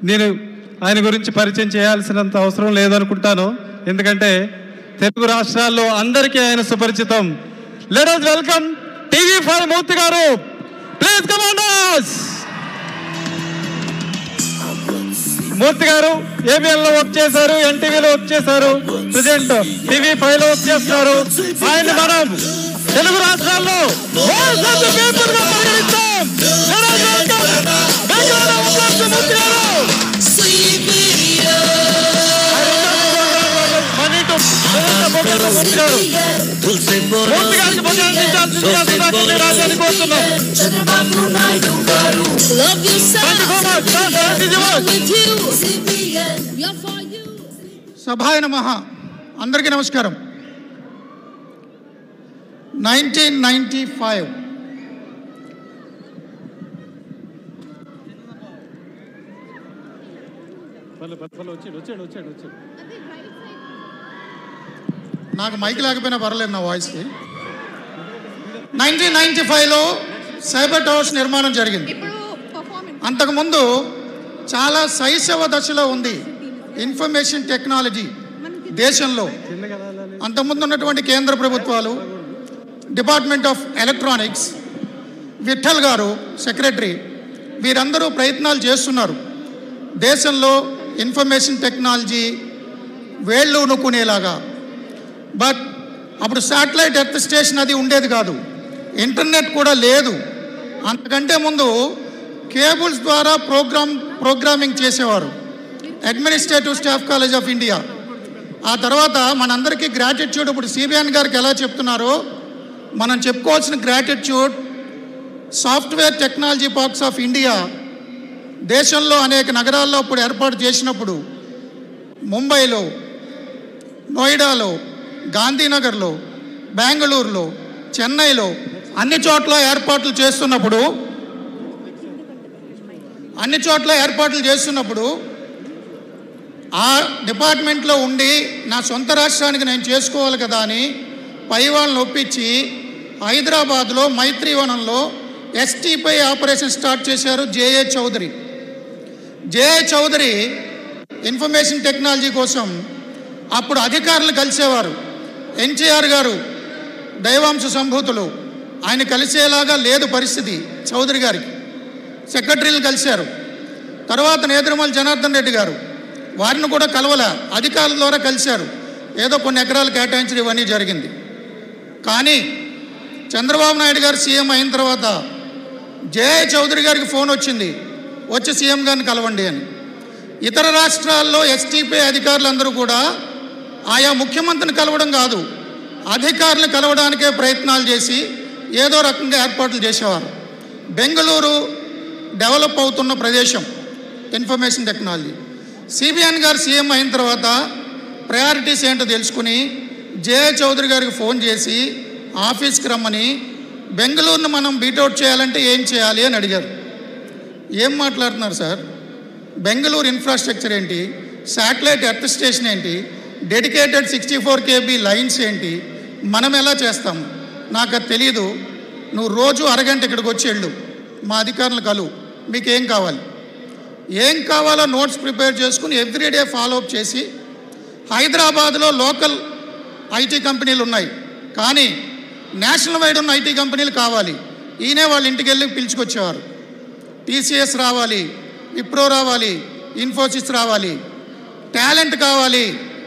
నేను ఆయన గురించి పరిచయం చేయాల్సినంత అవసరం లేదనుకుంటాను, ఎందుకంటే తెలుగు రాష్ట్రాల్లో అందరికీ ఆయన సుపరిచితం. Let us welcome TV5 Murthy garu. Please come on us. Murthy garu ABN లో వర్క్ చేశారు, ఎన్టీవీలో వర్క్ చేశారు, ప్రెజెంట్ TV5 లో వర్క్ చేస్తున్నారు. ఆయన మనం తెలుగు రాష్ట్రాల్లో సభాయ నమః. అందరికీ నమస్కారం. 1995 నాకు మైక్ లేకపోయినా పర్లేదు నా వాయిస్కి. 1995లో సైబర్ టవర్స్ నిర్మాణం జరిగింది. అంతకుముందు చాలా శైశవ దశలో ఉంది ఇన్ఫర్మేషన్ టెక్నాలజీ దేశంలో. అంతకుముందు ఉన్నటువంటి కేంద్ర ప్రభుత్వాలు, డిపార్ట్మెంట్ ఆఫ్ ఎలక్ట్రానిక్స్, విఠల్ గారు సెక్రటరీ, వీరందరూ ప్రయత్నాలు చేస్తున్నారు దేశంలో ఇన్ఫర్మేషన్ టెక్నాలజీ వేళ్ళు ఉనుకునేలాగా. బట్ అప్పుడు శాటిలైట్ ఎర్త్ స్టేషన్ అది ఉండేది కాదు, ఇంటర్నెట్ కూడా లేదు. అంతకంటే ముందు కేబుల్స్ ద్వారా ప్రోగ్రామింగ్ చేసేవారు administrative staff college of India. ఆ తర్వాత మనందరికీ గ్రాటిట్యూడ్ ఇప్పుడు సిబిఎన్ గారికి ఎలా చెప్తున్నారో మనం చెప్పుకోవాల్సిన gratitude software technology parks of India దేశంలో అనేక నగరాల్లో ఇప్పుడు ఏర్పాటు చేసినప్పుడు ముంబైలో, నోయిడాలో, గాంధీనగర్లో, బెంగళూరులో, చెన్నైలో అన్ని చోట్ల ఏర్పాట్లు చేస్తున్నప్పుడు ఆ డిపార్ట్మెంట్లో ఉండి నా సొంత రాష్ట్రానికి నేను చేసుకోవాలి కదా అని పై వాళ్ళని ఒప్పించి హైదరాబాద్లో మైత్రివనంలో ఎస్టీపై ఆపరేషన్ స్టార్ట్ చేశారు జేఏ చౌదరి. ఇన్ఫర్మేషన్ టెక్నాలజీ కోసం అప్పుడు అధికారులు కలిసేవారు. ఎన్టీఆర్ గారు దైవాంశ సంభూతులు, ఆయన కలిసేలాగా లేదు పరిస్థితి. చౌదరి గారికి సెక్రటరీలు కలిశారు. తర్వాత నేదురుమల జనార్దన్ రెడ్డి గారు, వారిని కూడా కలవలే, అధికారుల ద్వారా కలిశారు. ఏదో కొన్ని ఎకరాలు కేటాయించడం ఇవన్నీ జరిగింది. కానీ చంద్రబాబు నాయుడు గారు సీఎం అయిన తర్వాత జేఏ చౌదరి గారికి ఫోన్ వచ్చింది, వచ్చి సీఎం గారిని కలవండి అని. ఇతర రాష్ట్రాల్లో ఎస్టీపీ అధికారులందరూ కూడా ఆయా ముఖ్యమంత్రిని కలవడం కాదు, అధికారులను కలవడానికే ప్రయత్నాలు చేసి ఏదో రకంగా ఏర్పాట్లు చేసేవారు. బెంగళూరు డెవలప్ అవుతున్న ప్రదేశం information technology. CBN garu CM అయిన తర్వాత ప్రయారిటీస్ ఏంటో తెలుసుకుని జేఏ చౌదరి గారికి ఫోన్ చేసి ఆఫీస్కి రమ్మని బెంగళూరును మనం బీటౌట్ చేయాలంటే ఏం చేయాలి అని అడిగారు. ఏం మాట్లాడుతున్నారు సార్, బెంగళూరు ఇన్ఫ్రాస్ట్రక్చర్ ఏంటి, శాటిలైట్ ఎర్త్ స్టేషన్ ఏంటి, డెడికేటెడ్ 64 KB లైన్స్ ఏంటి, మనం ఎలా చేస్తాము, నాకు అది తెలియదు. నువ్వు రోజు అరగంట ఇక్కడికి వచ్చి వెళ్ళు, మా అధికారులు కలువు, మీకేం కావాలి, ఏం కావాలో నోట్స్ ప్రిపేర్ చేసుకుని ఎవ్రీడే ఫాలోఅప్ చేసి హైదరాబాద్లో లోకల్ ఐటీ కంపెనీలు ఉన్నాయి కానీ నేషనల్ వైడ్ ఉన్న ఐటీ కంపెనీలు కావాలి. ఈయనే వాళ్ళ ఇంటికి వెళ్ళి పిలుచుకొచ్చేవారు. టీసీఎస్ రావాలి, విప్రో రావాలి, ఇన్ఫోసిస్ రావాలి, టాలెంట్ కావాలి,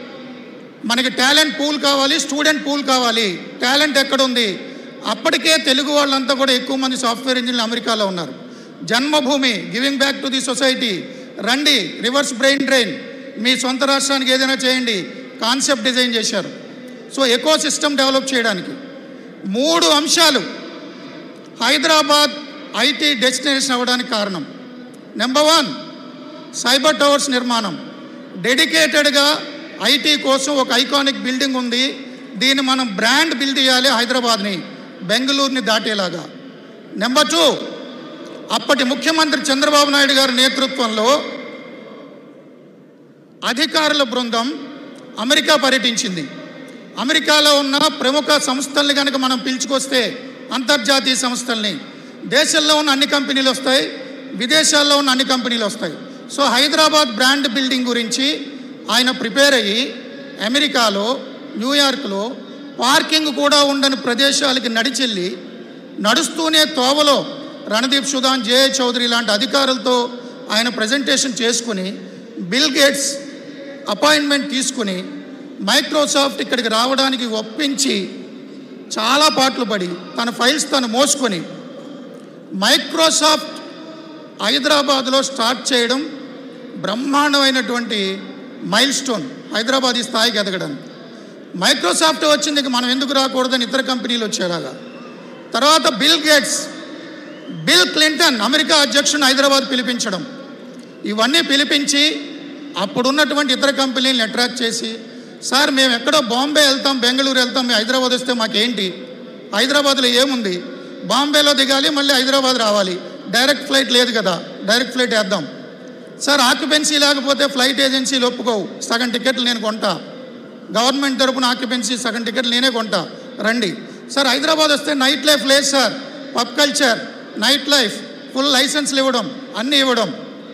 మనకి టాలెంట్ పూల్ కావాలి, స్టూడెంట్ పూల్ కావాలి. టాలెంట్ ఎక్కడుంది? అప్పటికే తెలుగు వాళ్ళంతా కూడా ఎక్కువ మంది సాఫ్ట్వేర్ ఇంజనీర్లు అమెరికాలో ఉన్నారు. Janmabhoomi, giving back to the society, రండి, రివర్స్ బ్రెయిన్ డ్రైన్, మీ సొంత రాష్ట్రానికి ఏదైనా చేయండి, కాన్సెప్ట్ డిజైన్ చేశారు. సో ఎకో సిస్టమ్ డెవలప్ చేయడానికి 3 అంశాలు హైదరాబాద్ ఐటీ డెస్టినేషన్ అవ్వడానికి కారణం. నెంబర్ 1 సైబర్ టవర్స్ నిర్మాణం. డెడికేటెడ్గా ఐటీ కోసం ఒక ఐకానిక్ బిల్డింగ్ ఉంది, దీన్ని మనం బ్రాండ్ బిల్డ్ చేయాలి హైదరాబాద్ని, బెంగళూరుని దాటేలాగా. నెంబర్ 2 అప్పటి ముఖ్యమంత్రి చంద్రబాబు నాయుడు గారి నేతృత్వంలో అధికారుల బృందం అమెరికా పర్యటించింది. అమెరికాలో ఉన్న ప్రముఖ సంస్థల్ని కనుక మనం పిలుచుకొస్తే, అంతర్జాతీయ సంస్థల్ని, దేశంలో ఉన్న అన్ని కంపెనీలు వస్తాయి, విదేశాల్లో ఉన్న అన్ని కంపెనీలు వస్తాయి. సో హైదరాబాద్ బ్రాండ్ బిల్డింగ్ గురించి ఆయన ప్రిపేర్ అయ్యి అమెరికాలో, న్యూయార్క్లో పార్కింగ్ కూడా ఉండని ప్రదేశాలకి నడిచెళ్ళి నడుస్తూనే తోవలో రణదీప్ సుధాన్, జేఏ చౌదరి లాంటి అధికారులతో ఆయన ప్రజెంటేషన్ చేసుకుని బిల్ గేట్స్ అపాయింట్మెంట్ తీసుకుని మైక్రోసాఫ్ట్ ఇక్కడికి రావడానికి ఒప్పించి చాలా పాటలు పడి తన ఫైల్స్ తను మోసుకొని మైక్రోసాఫ్ట్ హైదరాబాద్లో స్టార్ట్ చేయడం బ్రహ్మాండమైనటువంటి మైల్ స్టోన్ హైదరాబాద్ ఈ స్థాయికి ఎదగడానికి. మైక్రోసాఫ్ట్ వచ్చింది, మనం ఎందుకు రాకూడదని ఇతర కంపెనీలు వచ్చేలాగా. తర్వాత Bill Gates, Bill Clinton America అధ్యక్షుని హైదరాబాద్ పిలిపించడం, ఇవన్నీ పిలిపించి అప్పుడున్నటువంటి ఇతర కంపెనీలను అట్రాక్ట్ చేసి, సార్ మేము ఎక్కడో బాంబే వెళ్తాం, బెంగళూరు వెళ్తాం, మేము హైదరాబాద్ వస్తే మాకేంటి, హైదరాబాద్లో ఏముంది, బాంబేలో దిగాలి మళ్ళీ హైదరాబాద్ రావాలి, డైరెక్ట్ ఫ్లైట్ లేదు కదా, డైరెక్ట్ ఫ్లైట్ వేద్దాం. సార్ ఆక్యుపెన్సీ లేకపోతే ఫ్లైట్ ఏజెన్సీలు ఒప్పుకోవు, సగం టికెట్లు నేను కొంటా, గవర్నమెంట్ తరపున ఆక్యుపెన్సీ సగం టికెట్లు నేనే కొంటా, రండి. సార్ హైదరాబాద్ వస్తే నైట్ లైఫ్ లేదు sir, pub culture, night life, full లైసెన్స్లు ఇవ్వడం, అన్నీ ఇవ్వడం.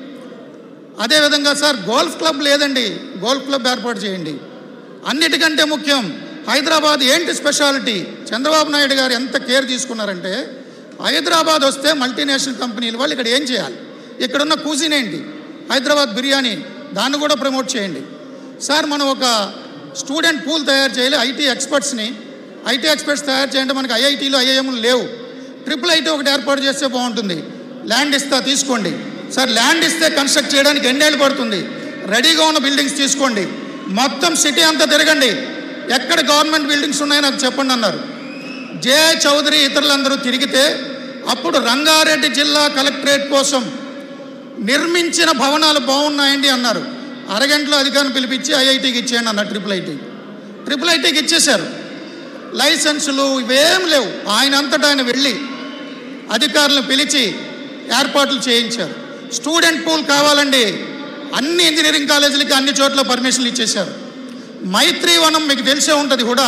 అదేవిధంగా సార్ గోల్ఫ్ క్లబ్ లేదండి, గోల్ఫ్ క్లబ్ ఏర్పాటు చేయండి. అన్నిటికంటే ముఖ్యం హైదరాబాద్ ఏంటి స్పెషాలిటీ, చంద్రబాబు నాయుడు గారు ఎంత కేర్ తీసుకున్నారంటే, హైదరాబాద్ వస్తే మల్టీనేషనల్ కంపెనీలు వాళ్ళు ఇక్కడ ఏం చేయాలి, ఇక్కడున్న కూజిన్ ఏంటి, హైదరాబాద్ బిర్యానీ, దాన్ని కూడా ప్రమోట్ చేయండి. సార్ మనం ఒక స్టూడెంట్ పూల్ తయారు చేయాలి, ఐటీ ఎక్స్పర్ట్స్ తయారు చేయండి, మనకి ఐఐటీలు ఐఐఎంలు లేవు, IIIT ఒకటి ఏర్పాటు చేస్తే బాగుంటుంది, ల్యాండ్ ఇస్తా తీసుకోండి. సార్ ల్యాండ్ ఇస్తే కన్స్ట్రక్ట్ చేయడానికి ఎన్నేళ్ళు పడుతుంది, రెడీగా ఉన్న బిల్డింగ్స్ తీసుకోండి, మొత్తం సిటీ అంతా తిరగండి, ఎక్కడ గవర్నమెంట్ బిల్డింగ్స్ ఉన్నాయో నాకు చెప్పండి అన్నారు. జేఏ చౌదరి ఇతరులందరూ తిరిగితే అప్పుడు రంగారెడ్డి జిల్లా కలెక్టరేట్ కోసం నిర్మించిన భవనాలు బాగున్నాయండి అన్నారు. అరగంటలో అధికారులను పిలిపించి ఐఐటీకి ఇచ్చేయండి అన్నారు. ట్రిపుల్ ఐటీకి ఇచ్చేశారు. లైసెన్సులు ఇవేం లేవు, ఆయన అంతటా ఆయన వెళ్ళి అధికారులను పిలిచి ఏర్పాట్లు చేయించారు. స్టూడెంట్ పూల్ కావాలండి, అన్ని ఇంజనీరింగ్ కాలేజీలకి అన్ని చోట్ల పర్మిషన్లు ఇచ్చేశారు. మైత్రీవనం మీకు తెలిసే ఉంటుంది, కూడా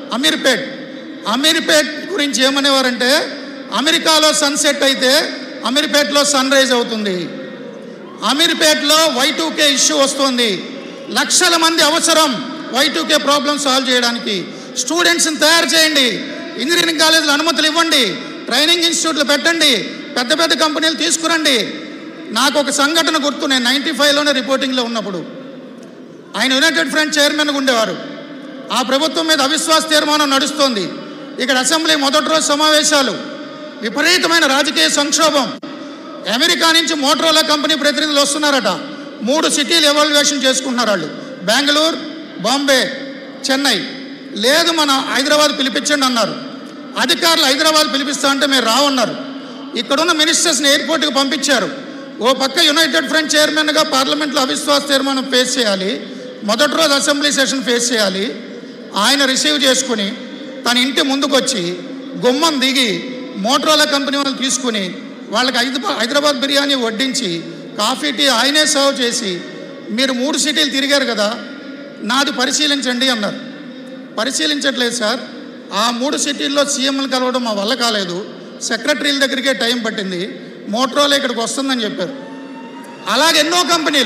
అమీర్పేట్ గురించి ఏమనేవారంటే, అమెరికాలో సన్సెట్ అయితే అమీర్పేట్లో సన్ రైజ్ అవుతుంది, అమీర్పేట్లో Y2K ఇష్యూ వస్తుంది, లక్షల మంది అవసరం Y2K ప్రాబ్లం సాల్వ్ చేయడానికి. స్టూడెంట్స్ని తయారు చేయండి, ఇంజనీరింగ్ కాలేజీలు అనుమతులు ఇవ్వండి, ట్రైనింగ్ ఇన్స్టిట్యూట్లు పెట్టండి, పెద్ద పెద్ద కంపెనీలు తీసుకురండి. నాకు ఒక సంఘటన గుర్తు, నేను 95లోనే రిపోర్టింగ్లో ఉన్నప్పుడు ఆయన యునైటెడ్ ఫ్రంట్ చైర్మన్గా ఉండేవారు. ఆ ప్రభుత్వం మీద అవిశ్వాస తీర్మానం నడుస్తోంది. ఇక్కడ అసెంబ్లీ మొదటి రోజు సమావేశాలు, విపరీతమైన రాజకీయ సంక్షోభం. అమెరికా నుంచి మోటరోలా కంపెనీ ప్రతినిధులు వస్తున్నారట, 3 సిటీలు ఎవాల్యుయేషన్ చేసుకుంటున్నారు వాళ్ళు, బెంగళూరు, బాంబే, చెన్నై. లేదు మన హైదరాబాద్ పిలిపించండి అన్నారు. అధికారులు హైదరాబాద్ పిలిపిస్తా అంటే మీరు రావన్నారు. ఇక్కడున్న మినిస్టర్స్ని ఎయిర్పోర్ట్కి పంపించారు. ఓ పక్క యునైటెడ్ ఫ్రంట్ చైర్మన్గా పార్లమెంట్లో అవిశ్వాస తీర్మానం ఫేస్ చేయాలి, మొదటి రోజు అసెంబ్లీ సెషన్ ఫేస్ చేయాలి. ఆయన రిసీవ్ చేసుకుని తన ఇంటి ముందుకు వచ్చి గుమ్మం దిగి మోటరోలా కంపెనీ వాళ్ళు తీసుకుని వాళ్ళకి హైదరాబాద్ బిర్యానీ వడ్డించి కాఫీ టీ ఆయనే సర్వ్ చేసి, మీరు 3 సిటీలు తిరిగారు కదా, నాది పరిశీలించండి అన్నారు. పరిశీలించట్లేదు సార్, ఆ 3 సిటీల్లో సీఎంలు కలవడం మా వల్ల కాలేదు, సెక్రటరీల దగ్గరికే టైం పట్టింది, మోటరోలా ఇక్కడికి వస్తుందని చెప్పారు. అలాగే ఎన్నో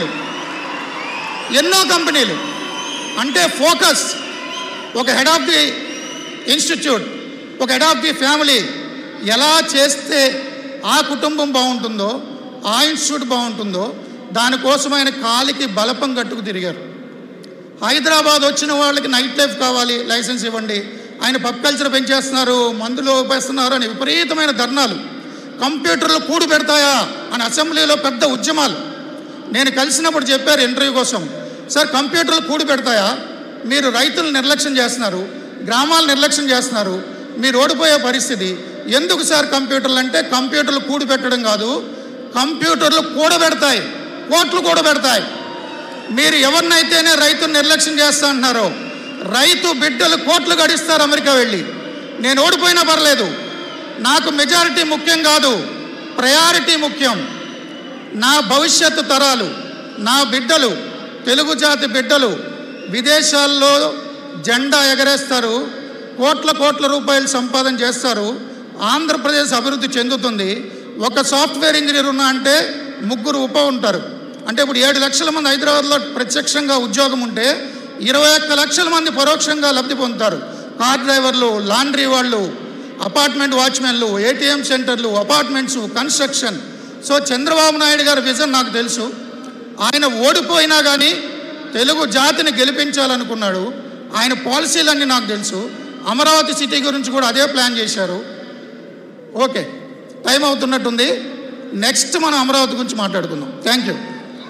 కంపెనీలు అంటే ఫోకస్, ఒక హెడ్ ఆఫ్ ది ఇన్స్టిట్యూట్, ఒక హెడ్ ఆఫ్ ది ఫ్యామిలీ ఎలా చేస్తే ఆ కుటుంబం బాగుంటుందో, ఆ ఇన్స్టిట్యూట్ బాగుంటుందో, దానికోసం ఆయన కాలికి బలపం కట్టుకు తిరిగారు. హైదరాబాద్ వచ్చిన వాళ్ళకి నైట్ లైఫ్ కావాలి, లైసెన్స్ ఇవ్వండి, ఆయన పబ్ కల్చర్ పెంచేస్తున్నారు, మందులు పెస్తున్నారు అని విపరీతమైన ధర్నాలు. కంప్యూటర్లు కూడు పెడతాయా అని అసెంబ్లీలో పెద్ద ఉద్యమాలు. నేను కలిసినప్పుడు చెప్పారు ఇంటర్వ్యూ కోసం, సార్ కంప్యూటర్లు కూడు పెడతాయా, మీరు రైతులు నిర్లక్ష్యం చేస్తున్నారు, గ్రామాలు నిర్లక్ష్యం చేస్తున్నారు, మీరు ఓడిపోయే పరిస్థితి. ఎందుకు సార్ కంప్యూటర్లు అంటే, కంప్యూటర్లు కూడు పెట్టడం కాదు, కంప్యూటర్లు కూడబెడతాయి, కోట్లు కూడబెడతాయి. మీరు ఎవరినైతేనే రైతును నిర్లక్ష్యం చేస్తా అంటున్నారో, రైతు బిడ్డలు కోట్లు గడిస్తారు అమెరికా వెళ్ళి. నేను ఓడిపోయినా పర్లేదు, నాకు మెజారిటీ ముఖ్యం కాదు, ప్రయారిటీ ముఖ్యం. నా భవిష్యత్తు తరాలు, నా బిడ్డలు, తెలుగు జాతి బిడ్డలు విదేశాల్లో జెండా ఎగరేస్తారు, కోట్ల రూపాయలు సంపాదన చేస్తారు, ఆంధ్రప్రదేశ్ అభివృద్ధి చెందుతుంది. ఒక సాఫ్ట్వేర్ ఇంజనీర్ ఉన్నా అంటే 3 ఉప ఉంటారు, అంటే ఇప్పుడు 7 లక్షల మంది హైదరాబాద్లో ప్రత్యక్షంగా ఉద్యోగం ఉంటే 21 లక్షల మంది పరోక్షంగా లబ్ధి పొందుతారు. కార్ డ్రైవర్లు, లాండ్రీ వాళ్ళు, అపార్ట్మెంట్ వాచ్మెన్లు, ఏటీఎం సెంటర్లు, apartments, construction. So Chandrababu Naidu garu vision నాకు తెలుసు. ఆయన ఓడిపోయినా కానీ తెలుగు జాతిని గెలిపించాలనుకున్నాడు. ఆయన పాలసీలన్నీ నాకు తెలుసు. అమరావతి సిటీ గురించి కూడా అదే ప్లాన్ చేశారు. Okay, time అవుతున్నట్టుంది. నెక్స్ట్ మనం అమరావతి గురించి మాట్లాడుకుందాం. Thank you.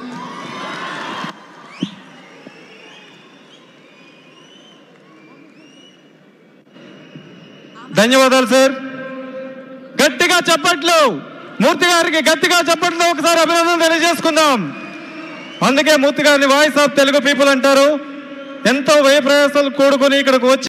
ధన్యవాదాలు సార్. గట్టిగా చప్పట్లు, మూర్తి గారికి గట్టిగా చప్పట్లు ఒకసారి అభినందన తెలియజేసుకుందాం. అందుకే మూర్తి గారిని వాయిస్ ఆఫ్ తెలుగు పీపుల్ అంటారు. ఎంతో వ్యయ ప్రయాసాలు కూడుకొని ఇక్కడికి వచ్చి